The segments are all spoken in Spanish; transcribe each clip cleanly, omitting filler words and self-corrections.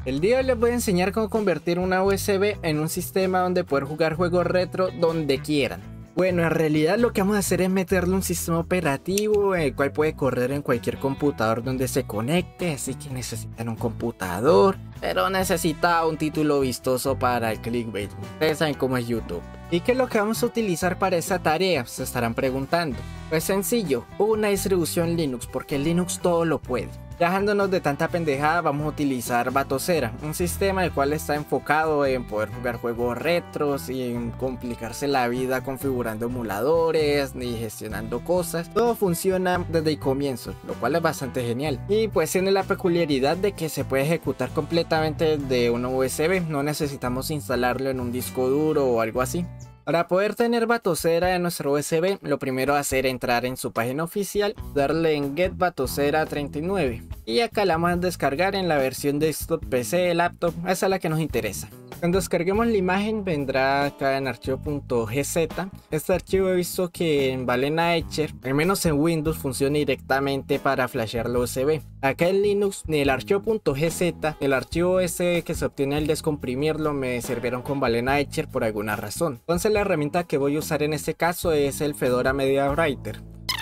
El día de hoy les voy a enseñar cómo convertir una USB en un sistema donde poder jugar juegos retro donde quieran. Bueno, en realidad lo que vamos a hacer es meterle un sistema operativo el cual puede correr en cualquier computador donde se conecte, así que necesitan un computador, pero necesita un título vistoso para el clickbait. Ustedes saben cómo es YouTube. ¿Y qué es lo que vamos a utilizar para esa tarea? Se estarán preguntando. Pues sencillo, una distribución Linux, porque Linux todo lo puede. Dejándonos de tanta pendejada, vamos a utilizar Batocera, un sistema el cual está enfocado en poder jugar juegos retros y en complicarse la vida configurando emuladores ni gestionando cosas. Todo funciona desde el comienzo, lo cual es bastante genial. Y pues tiene la peculiaridad de que se puede ejecutar completamente de una USB, no necesitamos instalarlo en un disco duro o algo así. Para poder tener Batocera en nuestro USB, lo primero a hacer es entrar en su página oficial, darle en Get Batocera 39 y acá la vamos a descargar en la versión desktop, PC, laptop, esa es la que nos interesa. Cuando descarguemos la imagen vendrá acá en archivo.gz. Este archivo he visto que en Balena Etcher, al menos en Windows, funciona directamente para flashear la USB. Acá en Linux ni el archivo.gz ni el archivo ese que se obtiene al descomprimirlo me sirvieron con Balena Etcher por alguna razón. Entonces la herramienta que voy a usar en este caso es el Fedora Media Writer.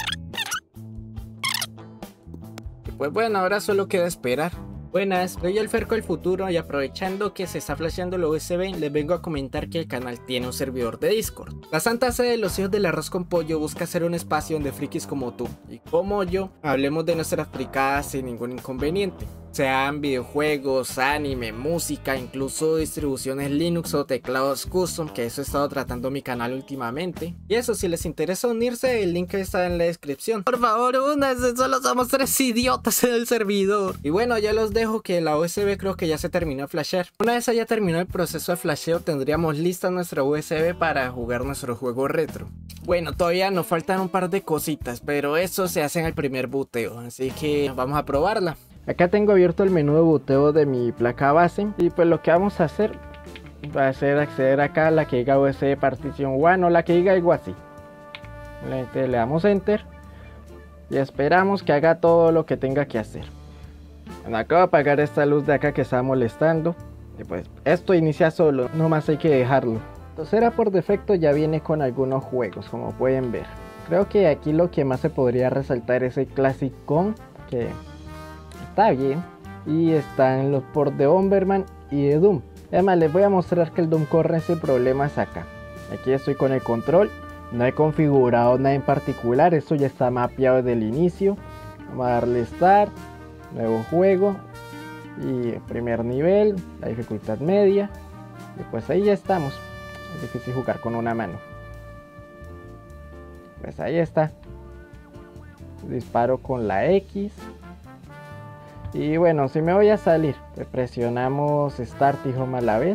Y pues bueno, ahora solo queda esperar. Buenas, soy el Ferco del futuro y aprovechando que se está flasheando la USB, les vengo a comentar que el canal tiene un servidor de Discord. La santa sede de los hijos del arroz con pollo busca hacer un espacio donde frikis como tú y como yo hablemos de nuestras fricadas sin ningún inconveniente. Sean videojuegos, anime, música, incluso distribuciones Linux o teclados custom, que eso he estado tratando mi canal últimamente. Y eso, si les interesa unirse, el link está en la descripción. Por favor, únanse, solo somos 3 idiotas en el servidor. Y bueno, ya los dejo que la USB creo que ya se terminó de flashear. Una vez haya terminado el proceso de flasheo, tendríamos lista nuestra USB para jugar nuestro juego retro. Bueno, todavía nos faltan un par de cositas, pero eso se hace en el primer booteo, así que vamos a probarla. Acá tengo abierto el menú de booteo de mi placa base y pues lo que vamos a hacer va a ser acceder acá a la que diga USB partición 1 o la que diga algo así. Le damos enter y esperamos que haga todo lo que tenga que hacer. Bueno, acabo de apagar esta luz de acá que está molestando y pues esto inicia solo, nomás hay que dejarlo. Batocera por defecto ya viene con algunos juegos, como pueden ver. Creo que aquí lo que más se podría resaltar es el Classic Con, que está bien, y están los ports de Bomberman y de Doom. Además les voy a mostrar que el Doom corre sin problemas acá. Aquí estoy con el control, no he configurado nada en particular, esto ya está mapeado desde el inicio. Vamos a darle Start, nuevo juego y primer nivel, la dificultad media, y pues ahí ya estamos. Es difícil jugar con una mano. Pues ahí está. Disparo con la X. Y bueno, si me voy a salir, pues presionamos Start y Home a la vez.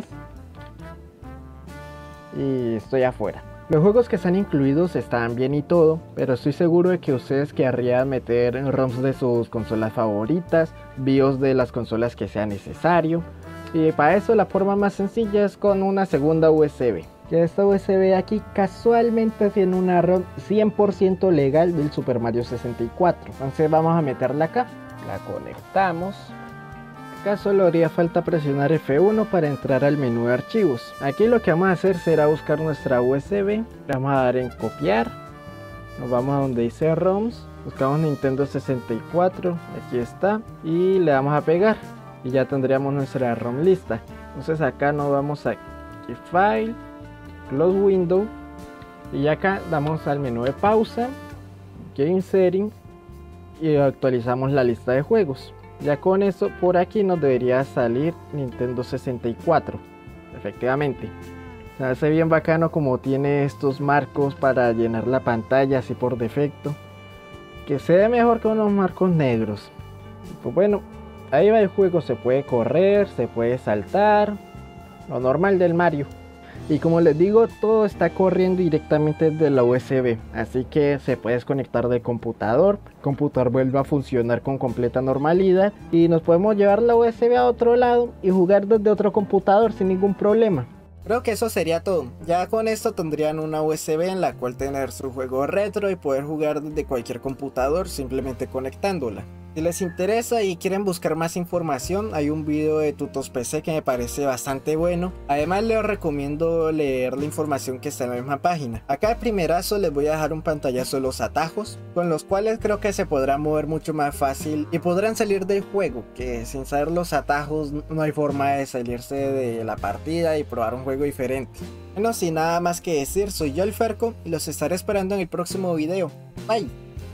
Y estoy afuera. Los juegos que están incluidos están bien y todo, pero estoy seguro de que ustedes querrían meter ROMs de sus consolas favoritas, BIOS de las consolas que sea necesario. Y para eso la forma más sencilla es con una segunda USB. Que esta USB aquí casualmente tiene una ROM 100% legal del Super Mario 64. Entonces vamos a meterla acá. La conectamos. Acá solo haría falta presionar F1 para entrar al menú de archivos. Aquí lo que vamos a hacer será buscar nuestra USB. Le vamos a dar en copiar. Nos vamos a donde dice ROMs. Buscamos Nintendo 64. Aquí está. Y le damos a pegar. Y ya tendríamos nuestra ROM lista. Entonces acá nos vamos a File, Close Window. Y acá damos al menú de pausa. Game Setting. Y actualizamos la lista de juegos. Ya con eso por aquí nos debería salir Nintendo 64. Efectivamente. Se hace bien bacano como tiene estos marcos para llenar la pantalla así por defecto. Que se ve mejor que unos marcos negros. Pues bueno, ahí va el juego. Se puede correr, se puede saltar. Lo normal del Mario. Y como les digo, todo está corriendo directamente desde la USB, así que se puede desconectar del computador, el computador vuelve a funcionar con completa normalidad y nos podemos llevar la USB a otro lado y jugar desde otro computador sin ningún problema. Creo que eso sería todo. Ya con esto tendrían una USB en la cual tener su juego retro y poder jugar desde cualquier computador simplemente conectándola. Si les interesa y quieren buscar más información, hay un video de Tutos PC que me parece bastante bueno. Además les recomiendo leer la información que está en la misma página. Acá de primerazo les voy a dejar un pantallazo de los atajos, con los cuales creo que se podrá mover mucho más fácil y podrán salir del juego, que sin saber los atajos no hay forma de salirse de la partida y probar un juego diferente. Bueno, sin nada más que decir, soy yo el Ferco y los estaré esperando en el próximo video. Bye.